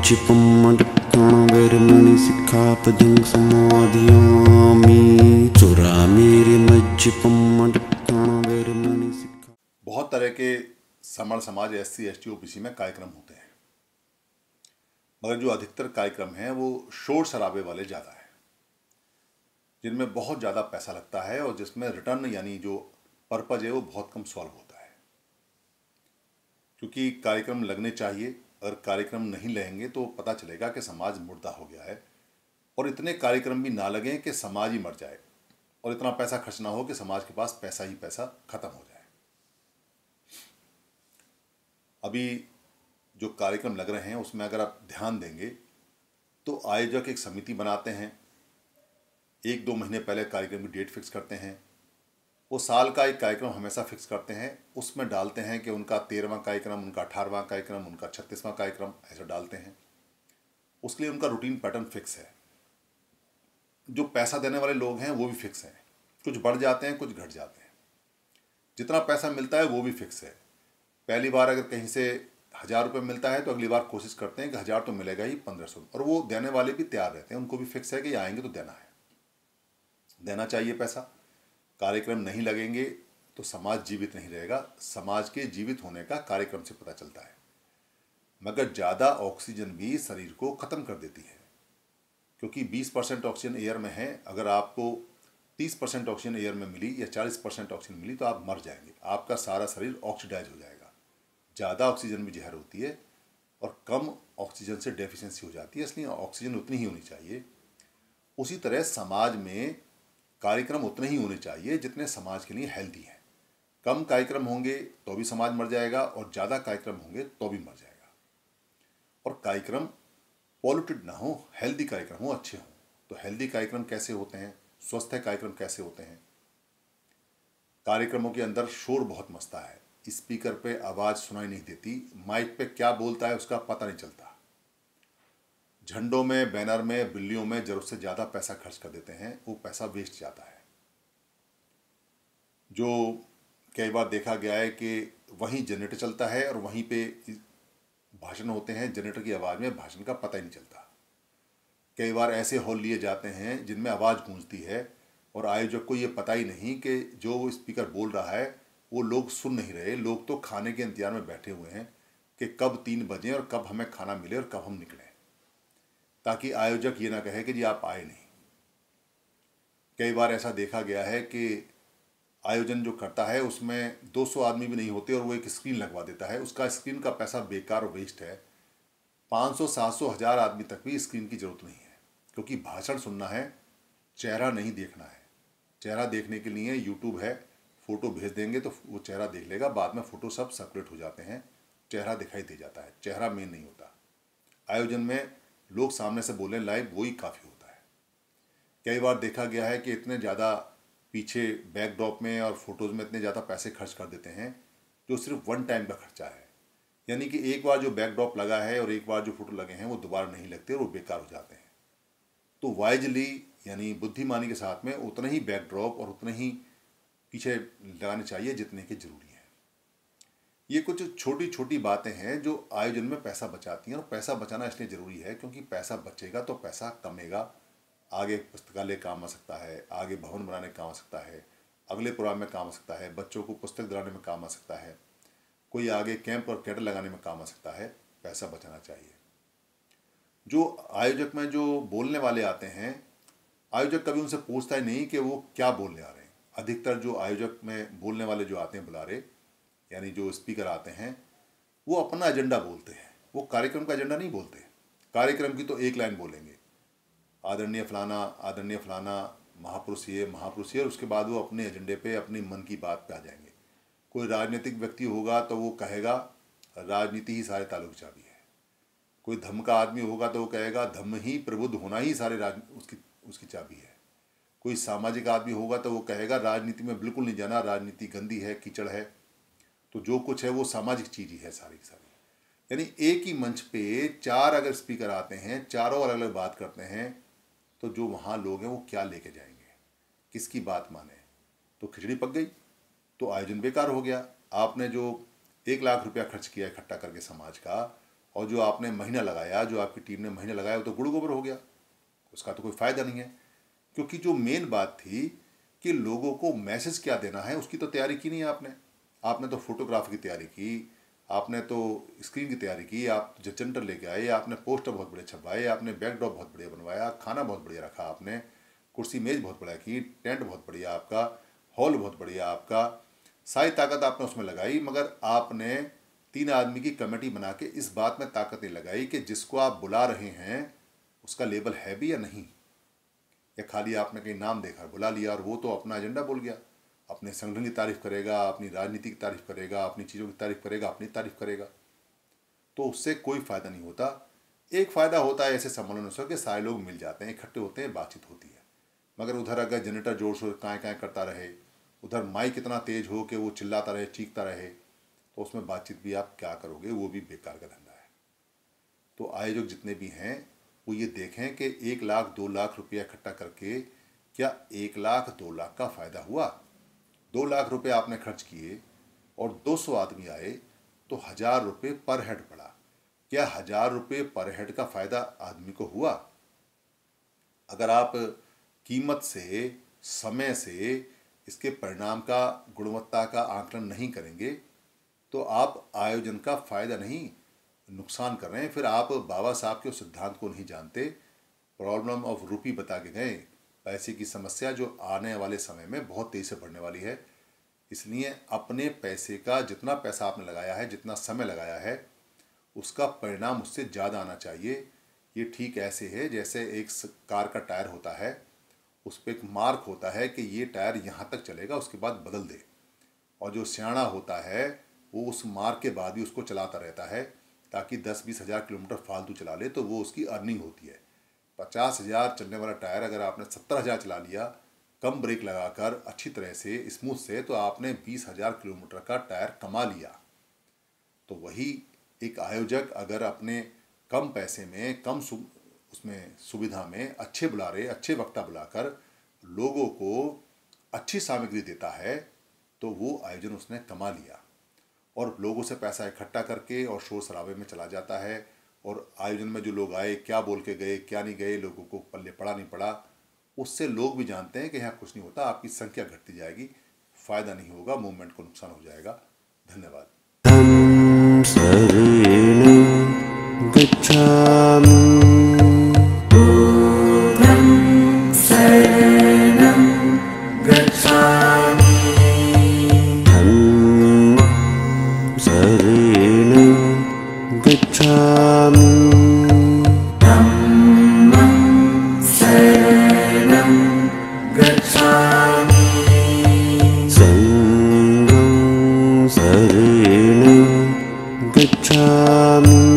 मज्ज पम्मटकाना वेरमणि सिक्खापदं समाधियामि चुरा मेरे मज्ज पम्मटकाना वेरमणि सिक्खा। बहुत तरह के समण समाज SC ST OBC में कार्यक्रम होते हैं, मगर जो अधिकतर कार्यक्रम हैं वो शोर शराबे वाले ज़्यादा हैं, जिनमें बहुत ज़्यादा पैसा लगता है और जिसमें रिटर्न यानी जो पर्पज है वो बहुत कम सॉल्व होता है। क्योंकि कार्यक्रम लगने चाहिए, अगर कार्यक्रम नहीं लगेंगे तो पता चलेगा कि समाज मुर्दा हो गया है, और इतने कार्यक्रम भी ना लगें कि समाज ही मर जाए और इतना पैसा खर्च ना हो कि समाज के पास पैसा ही पैसा खत्म हो जाए। अभी जो कार्यक्रम लग रहे हैं उसमें अगर आप ध्यान देंगे तो आयोजक एक समिति बनाते हैं, 1-2 महीने पहले कार्यक्रम की डेट फिक्स करते हैं, वो साल का एक कार्यक्रम हमेशा फिक्स करते हैं, उसमें डालते हैं कि उनका 13वां कार्यक्रम, उनका 18वां कार्यक्रम, उनका 36वां कार्यक्रम, ऐसा डालते हैं। उसके लिए उनका रूटीन पैटर्न फिक्स है। जो पैसा देने वाले लोग हैं वो भी फिक्स हैं, कुछ बढ़ जाते हैं कुछ घट जाते हैं। जितना पैसा मिलता है वो भी फिक्स है। पहली बार अगर कहीं से 1000 रुपये मिलता है तो अगली बार कोशिश करते हैं कि 1000 तो मिलेगा ही 1500, और वो देने वाले भी तैयार रहते हैं, उनको भी फिक्स है कि आएंगे तो देना है, देना चाहिए पैसा। कार्यक्रम नहीं लगेंगे तो समाज जीवित नहीं रहेगा। समाज के जीवित होने का कार्यक्रम से पता चलता है। मगर ज़्यादा ऑक्सीजन भी शरीर को ख़त्म कर देती है, क्योंकि 20% ऑक्सीजन एयर में है। अगर आपको 30% ऑक्सीजन एयर में मिली या 40% ऑक्सीजन मिली तो आप मर जाएंगे, आपका सारा शरीर ऑक्सीडाइज हो जाएगा। ज़्यादा ऑक्सीजन भी जहर होती है और कम ऑक्सीजन से डेफिशिएंसी हो जाती है, इसलिए ऑक्सीजन उतनी ही होनी चाहिए। उसी तरह समाज में कार्यक्रम उतने ही होने चाहिए जितने समाज के लिए हेल्दी हैं। कम कार्यक्रम होंगे तो भी समाज मर जाएगा और ज़्यादा कार्यक्रम होंगे तो भी मर जाएगा। और कार्यक्रम पॉल्यूटेड ना हो, हेल्दी कार्यक्रम हो, अच्छे हों। तो हेल्दी कार्यक्रम कैसे होते हैं, स्वस्थ कार्यक्रम कैसे होते हैं? कार्यक्रमों के अंदर शोर बहुत मचता है, स्पीकर पे आवाज़ सुनाई नहीं देती, माइक पे क्या बोलता है उसका पता नहीं चलता। झंडों में, बैनर में, बिल्लियों में जरूरत से ज़्यादा पैसा खर्च कर देते हैं, वो पैसा वेस्ट जाता है। जो कई बार देखा गया है कि वहीं जनरेटर चलता है और वहीं पे भाषण होते हैं, जनरेटर की आवाज़ में भाषण का पता ही नहीं चलता। कई बार ऐसे हॉल लिए जाते हैं जिनमें आवाज़ गूंजती है और आयोजक को ये पता ही नहीं कि जो स्पीकर बोल रहा है वो लोग सुन नहीं रहे। लोग तो खाने के इंतजार में बैठे हुए हैं कि कब 3 बजें और कब हमें खाना मिले और कब हम निकलें, ताकि आयोजक ये ना कहे कि जी आप आए नहीं। कई बार ऐसा देखा गया है कि आयोजन जो करता है उसमें 200 आदमी भी नहीं होते और वो एक स्क्रीन लगवा देता है, उसका स्क्रीन का पैसा बेकार और वेस्ट है। 500, 700, 1000 आदमी तक भी स्क्रीन की ज़रूरत नहीं है, क्योंकि भाषण सुनना है, चेहरा नहीं देखना है। चेहरा देखने के लिए यूट्यूब है, फ़ोटो भेज देंगे तो वो चेहरा देख लेगा, बाद में फ़ोटो सब सेपरेट हो जाते हैं, चेहरा दिखाई दे जाता है, चेहरा मेन नहीं होता। आयोजन में लोग सामने से बोलें लाइव, वही काफ़ी होता है। कई बार देखा गया है कि इतने ज़्यादा पीछे बैकड्रॉप में और फोटोज़ में इतने ज़्यादा पैसे खर्च कर देते हैं जो सिर्फ वन टाइम का खर्चा है, यानी कि एक बार जो बैकड्रॉप लगा है और एक बार जो फोटो लगे हैं वो दोबारा नहीं लगते और वो बेकार हो जाते हैं। तो वाइजली यानी बुद्धिमानी के साथ में उतना ही बैकड्रॉप और उतने ही पीछे लगाने चाहिए जितने के जरूरी हैं। ये कुछ छोटी छोटी बातें हैं जो आयोजन में पैसा बचाती हैं, और पैसा बचाना इसलिए ज़रूरी है क्योंकि पैसा बचेगा तो पैसा कमेगा, आगे पुस्तकालय काम आ सकता है, आगे भवन बनाने काम आ सकता है, अगले प्रोग्राम में काम आ सकता है, बच्चों को पुस्तक दिलाने में काम आ सकता है, कोई आगे कैंप और कैडर लगाने में काम आ सकता है। पैसा बचाना चाहिए। जो आयोजक में जो बोलने वाले आते हैं, आयोजक कभी उनसे पूछता ही नहीं कि वो क्या बोलने आ रहे हैं। अधिकतर जो आयोजक में बोलने वाले जो आते हैं बुलारे, यानी जो स्पीकर आते हैं, वो अपना एजेंडा बोलते हैं, वो कार्यक्रम का एजेंडा नहीं बोलते। कार्यक्रम की तो एक लाइन बोलेंगे, आदरणीय फलाना महापुरुष ये महापुरुष ये, और उसके बाद वो अपने एजेंडे पे अपने मन की बात पे आ जाएंगे। कोई राजनीतिक व्यक्ति होगा तो वो कहेगा राजनीति ही सारे ताल्लुक चाबी है। कोई धर्म का आदमी होगा तो वो कहेगा धर्म ही प्रबुद्ध होना ही सारे उसकी चाबी है। कोई सामाजिक आदमी होगा तो वो कहेगा राजनीति में बिल्कुल नहीं जाना, राजनीति गंदी है, कीचड़ है। तो जो कुछ है वो सामाजिक चीज़ ही है सारी की सारी। यानी एक ही मंच पे 4 अगर स्पीकर आते हैं, चारों अलग अलग बात करते हैं, तो जो वहाँ लोग हैं वो क्या लेके जाएंगे, किसकी बात माने? तो खिचड़ी पक गई, तो आयोजन बेकार हो गया। आपने जो 1 लाख रुपया खर्च किया इकट्ठा करके समाज का, और जो आपने महीना लगाया, जो आपकी टीम ने महीना लगाया, वो तो गुड़ गोबर हो गया, उसका तो कोई फ़ायदा नहीं है। क्योंकि जो मेन बात थी कि लोगों को मैसेज क्या देना है, उसकी तो तैयारी की नहीं है आपने। आपने तो फोटोग्राफ की तैयारी की, आपने तो स्क्रीन की तैयारी की, आप जेंडर लेके आए, आपने पोस्टर बहुत बड़े छपवाए, आपने बैकड्रॉप बहुत बढ़िया बनवाया, खाना बहुत बढ़िया रखा आपने, कुर्सी मेज बहुत बढ़िया की, टेंट बहुत बढ़िया आपका, हॉल बहुत बढ़िया आपका, सारी ताकत आपने उसमें लगाई। मगर आपने 3 आदमी की कमेटी बना के इस बात में ताकत नहीं लगाई कि जिसको आप बुला रहे हैं उसका लेवल है भी या नहीं, या खाली आपने कहीं नाम देखा बुला लिया और वो तो अपना एजेंडा बोल गया, अपने संगठन की तारीफ करेगा, अपनी राजनीति की तारीफ करेगा, अपनी चीज़ों की तारीफ करेगा, अपनी तारीफ करेगा, तो उससे कोई फ़ायदा नहीं होता। एक फ़ायदा होता है ऐसे सम्मेलनों से कि सारे लोग मिल जाते हैं, इकट्ठे होते हैं, बातचीत होती है। मगर उधर अगर जनरेटर जोर शोर काएँ काएँ करता रहे, उधर माइक इतना तेज हो कि वो चिल्लाता रहे, चीखता रहे, तो उसमें बातचीत भी आप क्या करोगे, वो भी बेकार का धंधा है। तो आयोजक जितने भी हैं वो ये देखें कि 1 लाख 2 लाख रुपया इकट्ठा करके क्या 1 लाख 2 लाख का फ़ायदा हुआ? 2 लाख रुपए आपने खर्च किए और 200 आदमी आए तो 1000 रुपये पर हेड पड़ा। क्या 1000 रुपये पर हेड का फ़ायदा आदमी को हुआ? अगर आप कीमत से, समय से इसके परिणाम का, गुणवत्ता का आकलन नहीं करेंगे तो आप आयोजन का फ़ायदा नहीं, नुकसान कर रहे हैं। फिर आप बाबा साहब के उस सिद्धांत को नहीं जानते। प्रॉब्लम ऑफ रूपी बता के गए, पैसे की समस्या जो आने वाले समय में बहुत तेज़ी से बढ़ने वाली है। इसलिए अपने पैसे का, जितना पैसा आपने लगाया है, जितना समय लगाया है, उसका परिणाम उससे ज़्यादा आना चाहिए। ये ठीक ऐसे है जैसे एक कार का टायर होता है, उस पर एक मार्क होता है कि ये टायर यहाँ तक चलेगा, उसके बाद बदल दे। और जो सियाना होता है वो उस मार्क के बाद ही उसको चलाता रहता है ताकि 10-20 हज़ार किलोमीटर फालतू चला ले तो वो उसकी अर्निंग होती है। 50,000 चलने वाला टायर अगर आपने 70,000 चला लिया, कम ब्रेक लगाकर अच्छी तरह से स्मूथ से, तो आपने 20,000 किलोमीटर का टायर कमा लिया। तो वही एक आयोजक अगर अपने कम पैसे में, कम उसमें सुविधा में अच्छे बुलारे, अच्छे वक्ता बुलाकर लोगों को अच्छी सामग्री देता है तो वो आयोजन उसने कमा लिया। और लोगों से पैसा इकट्ठा करके और शोर शराबे में चला जाता है, और आयोजन में जो लोग आए, क्या बोल के गए, क्या नहीं गए, लोगों को पल्ले पड़ा नहीं पड़ा, उससे लोग भी जानते हैं कि यहाँ कुछ नहीं होता, आपकी संख्या घटती जाएगी, फ़ायदा नहीं होगा, मूवमेंट को नुकसान हो जाएगा। धन्यवाद। शरणं गच्छामि। Gacchami